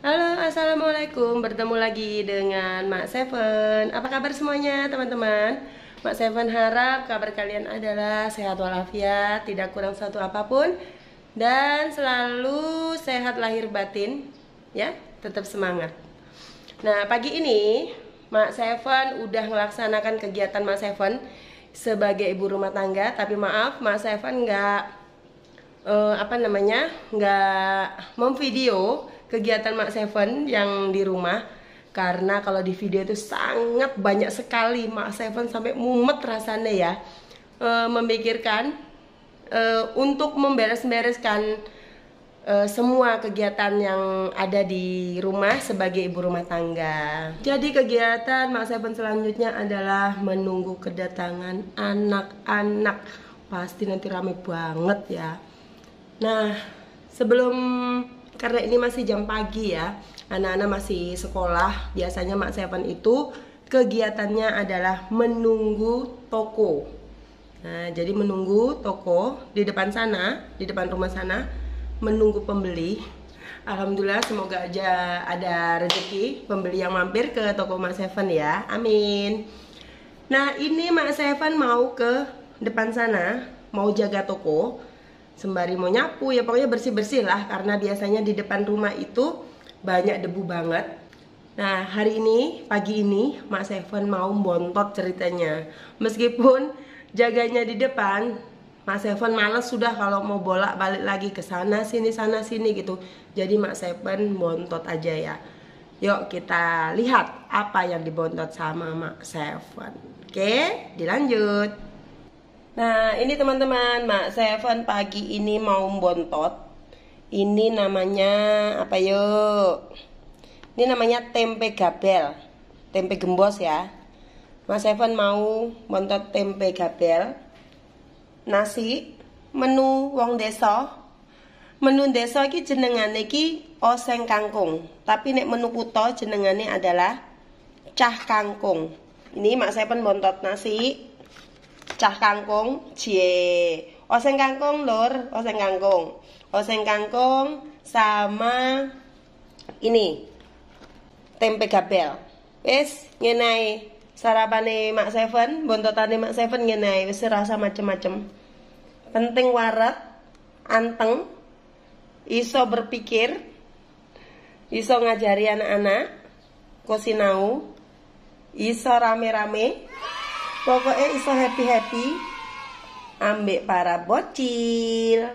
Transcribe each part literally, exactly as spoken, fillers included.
Halo, assalamualaikum. Bertemu lagi dengan Mak Seven. Apa kabar semuanya, teman-teman? Mak Seven harap kabar kalian adalah sehat walafiat, tidak kurang satu apapun, dan selalu sehat lahir batin, ya. Tetap semangat. Nah, pagi ini Mak Seven udah melaksanakan kegiatan Mak Seven sebagai ibu rumah tangga. Tapi maaf, Mak Seven nggak Uh, apa namanya nggak memvideo kegiatan Mak Seven yang di rumah, karena kalau di video itu sangat banyak sekali. Mak Seven sampai mumet rasanya ya, uh, memikirkan uh, untuk memberes-bereskan uh, semua kegiatan yang ada di rumah sebagai ibu rumah tangga. Jadi kegiatan Mak Seven selanjutnya adalah menunggu kedatangan anak-anak. Pasti nanti rame banget ya. Nah, sebelum, karena ini masih jam pagi ya, anak-anak masih sekolah, biasanya Mak Seven itu kegiatannya adalah menunggu toko. Nah, jadi menunggu toko di depan sana, di depan rumah sana, menunggu pembeli. Alhamdulillah, semoga aja ada rezeki pembeli yang mampir ke toko Mak Seven ya, amin. Nah, ini Mak Seven mau ke depan sana, mau jaga toko, sembari mau nyapu ya, pokoknya bersih-bersih lah, karena biasanya di depan rumah itu banyak debu banget. Nah, hari ini, pagi ini Mak Seven mau bontot ceritanya. Meskipun jaganya di depan, Mak Seven males sudah kalau mau bolak-balik lagi ke sana sini sana sini gitu. Jadi Mak Seven bontot aja ya. Yuk kita lihat apa yang dibontot sama Mak Seven. Oke, dilanjut. Nah, ini teman-teman, Mak Seven pagi ini mau bontot. Ini namanya apa yuk? Ini namanya tempe gabel, tempe gembos ya. Mak Seven mau bontot tempe gabel, nasi, menu wong desa. Menu desa iki jenengane iki oseng kangkung, tapi nek menu kutha jenengane adalah cah kangkung. Ini Mak Seven bontot nasi, cah kangkung, cie, oseng kangkung lur, oseng kangkung, oseng kangkung sama ini tempe gabel. Wes ngene sarapane Mak Seven, bontotane Mak Seven ngene wis rasa macem-macem. Penting waret, anteng, iso berpikir, iso ngajari anak-anak, kok sinau, iso rame-rame. Pokoknya iso happy-happy ambek para bocil.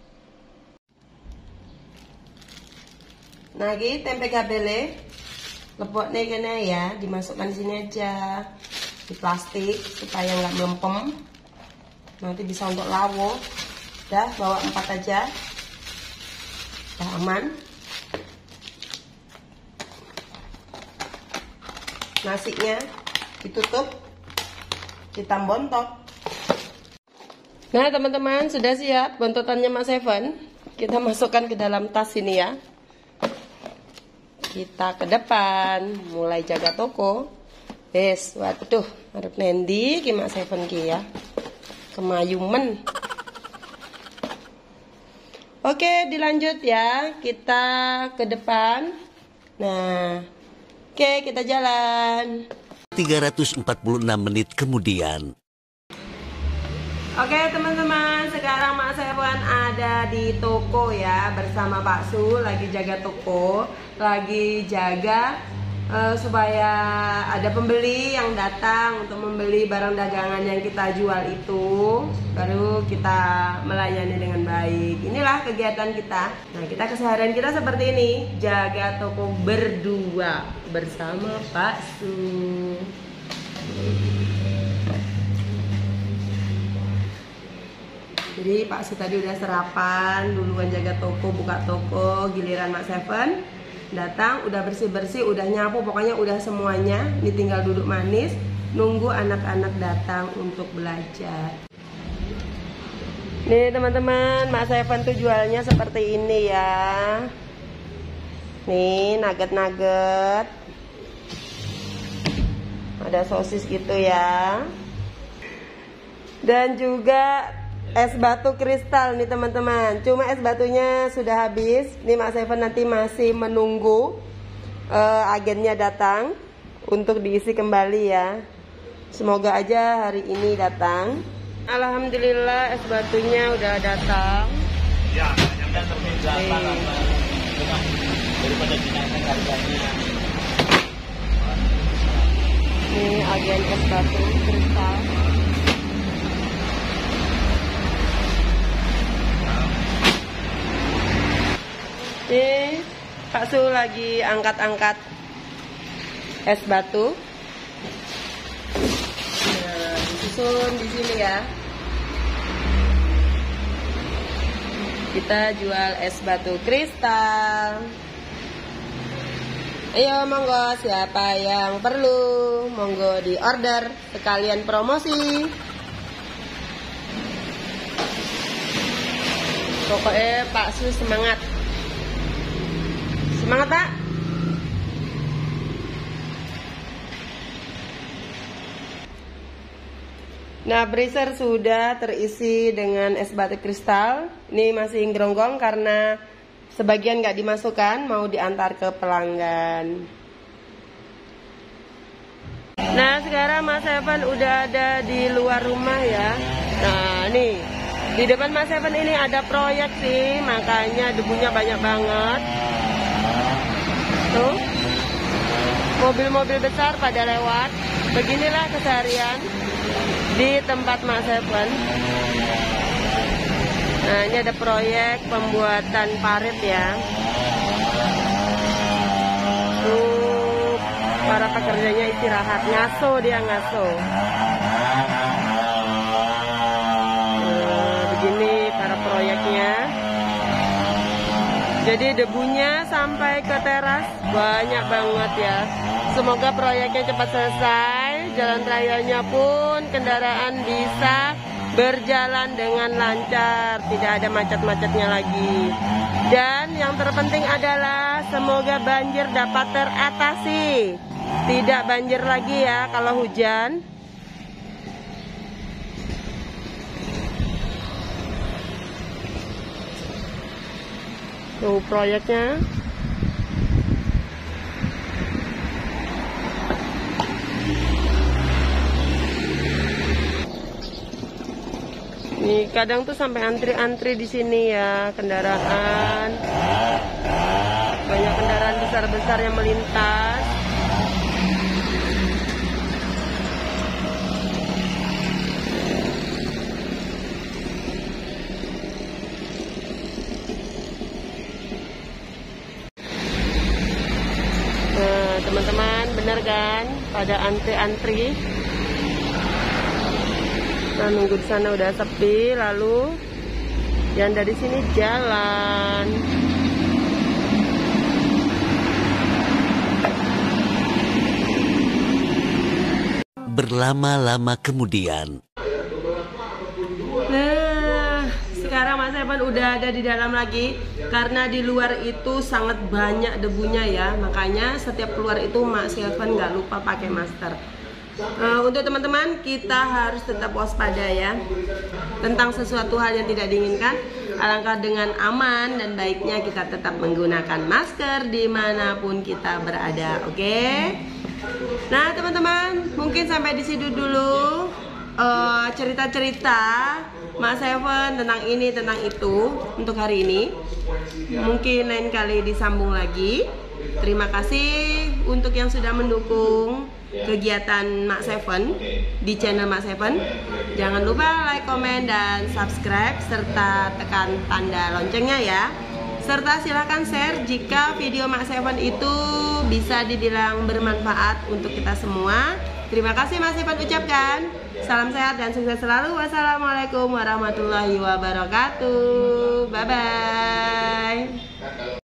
Nah, ini tempe gabele lepoknya kena ya, dimasukkan sini aja di plastik supaya nggak melempem. Nanti bisa untuk lawo. Dah, bawa empat aja. Dah aman. Nasinya ditutup, kita bontot. Nah teman-teman, sudah siap bontotannya Mak Seven. Kita masukkan ke dalam tas ini ya. Kita ke depan, mulai jaga toko. Yes, waduh, harap nendi ki Mak Seven ki ya, kemayumen. Oke, dilanjut ya, kita ke depan. Nah, oke, kita jalan. tiga ratus empat puluh enam menit kemudian. Oke teman-teman, sekarang Mak Seven ada di toko ya, bersama Pak Su, lagi jaga toko, lagi jaga uh, supaya ada pembeli yang datang untuk membeli barang dagangan yang kita jual itu, baru kita melayani dengan baik. Inilah kegiatan kita. Nah, kita keseharian kita seperti ini, jaga toko berdua bersama Pak Su. Jadi Pak Su tadi udah sarapan, duluan jaga toko, buka toko, giliran Mak Seven datang, udah bersih-bersih, udah nyapu, pokoknya udah semuanya. Ini tinggal duduk manis, nunggu anak-anak datang untuk belajar. Nih teman-teman, Mak Seven tuh jualnya seperti ini ya. Nih, nugget-nugget. Ada sosis gitu ya. Dan juga es batu kristal nih teman-teman. Cuma es batunya sudah habis. Nih Mak Seven nanti masih menunggu uh, agennya datang untuk diisi kembali ya. Semoga aja hari ini datang. Alhamdulillah es batunya udah datang. Ya, yang terminal daripada dinaikkan harganya. Ini agen es batu kristal. Ini Pak Su lagi angkat-angkat es batu. Nah, disusun di sini ya. Kita jual es batu kristal. Ayo monggo, siapa yang perlu monggo di order sekalian promosi. Pokoknya Pak Su semangat. Semangat Pak. Nah, freezer sudah terisi dengan es batu kristal. Ini masih geronggong karena sebagian nggak dimasukkan, mau diantar ke pelanggan. Nah, sekarang Mas Seven udah ada di luar rumah ya. Nah, nih di depan Mas Seven ini ada proyek sih, makanya debunya banyak banget. Tuh, mobil-mobil besar pada lewat. Beginilah keseharian di tempat Mak Seven. Nah, ini ada proyek pembuatan parit ya. Tuh, para pekerjanya istirahat, ngaso dia ngaso. Nah, begini para proyeknya. Jadi debunya sampai ke teras banyak banget ya. Semoga proyeknya cepat selesai, jalan rayanya pun kendaraan bisa berjalan dengan lancar, tidak ada macet-macetnya lagi. Dan yang terpenting adalah semoga banjir dapat teratasi. Tidak banjir lagi ya kalau hujan. Tuh proyeknya. Nih kadang tuh sampai antri-antri di sini ya kendaraan. Banyak kendaraan besar-besar yang melintas. Nah, teman-teman, benar kan? Pada antri-antri. Nah, nunggu di sana udah sepi, lalu yang dari sini jalan. Berlama-lama kemudian. Nah, sekarang Mas Seven udah ada di dalam lagi. Karena di luar itu sangat banyak debunya ya. Makanya setiap keluar itu Mas Seven nggak lupa pakai masker. Uh, untuk teman-teman, kita harus tetap waspada ya tentang sesuatu hal yang tidak diinginkan. Alangkah dengan aman dan baiknya kita tetap menggunakan masker dimanapun kita berada. Oke okay? Nah teman-teman, mungkin sampai di situ dulu cerita-cerita uh, Mak Seven tentang ini, tentang itu untuk hari ini. Mungkin lain kali disambung lagi. Terima kasih untuk yang sudah mendukung kegiatan Mak Seven di channel Mak Seven. Jangan lupa like, komen, dan subscribe serta tekan tanda loncengnya ya. Serta silahkan share jika video Mak Seven itu bisa dibilang bermanfaat untuk kita semua. Terima kasih Mak Seven ucapkan. Salam sehat dan sukses selalu. Wassalamualaikum warahmatullahi wabarakatuh. Bye bye.